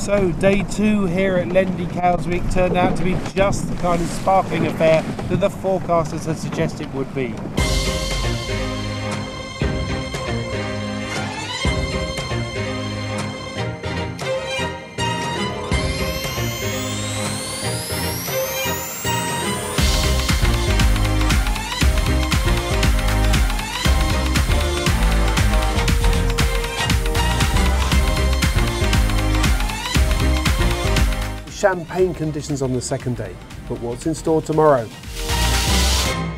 So day 2 here at Lendy Cowes Week turned out to be just the kind of sparkling affair that the forecasters had suggested it would be. Champagne conditions on the second day, but what's in store tomorrow?